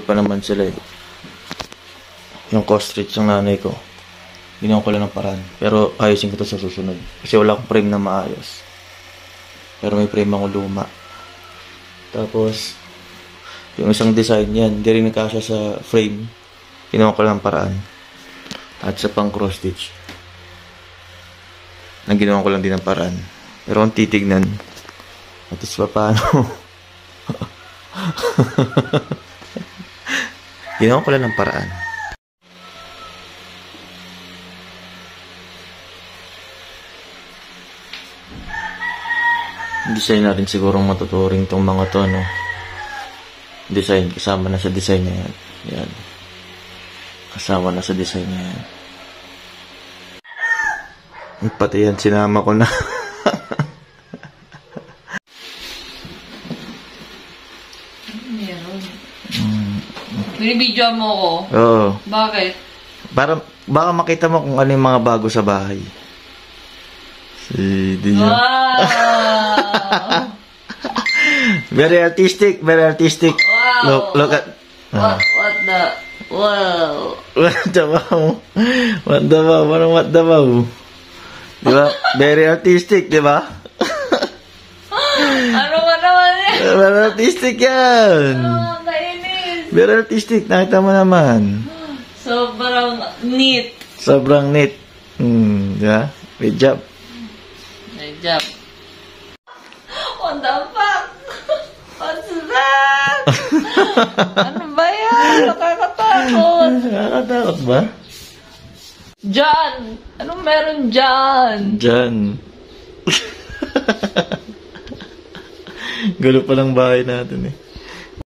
pa naman sila eh. Yung ostrich ng nanay ko. Ginawa ko lang ng paraan. Pero ayusin ko to sa susunod. Kasi wala akong frame na maayos. Pero may frame ako luma. Tapos, yung isang design yan, hindi rin nakasya sa frame. Ginawa ko lang ng paraan. At sa pang cross stitch. Ginawa ko lang din ng paraan. Pero kung titignan, at is pa paano? Ginawa ko lang ng paraan. Design na rin siguro matuturing itong mga to, no? Design, kasama na sa design na yan. Yan. Kasama na sa design na yan. Pati yan, sinama ko na. Binibidyo mo ko? Oo. Bakit? Para, baka makita mo kung ano yung mga bago sa bahay. Wow! Very artistic, very artistic. Wow! Look at... What the... Wow! What the wow? What the wow? Parang what the wow? Diba? Very artistic, diba? Ano ba naman yan? Very artistic yan. Kainis. Very artistic, nakita mo naman. Sobrang neat. Sobrang neat. Diba? Good job. Good job. What the fuck? What's that? Ano ba yan? Nakakatakot. Nakakatakot ba? John! Anong meron dyan? Diyan. Gulo pa lang bahay natin eh.